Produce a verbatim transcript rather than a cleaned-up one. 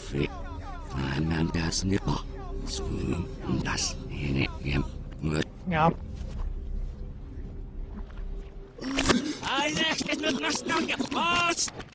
Fi. Annan das Nemo. Swim das ini yang ngut. Ja. Ayah, het met nostalgie. Vast!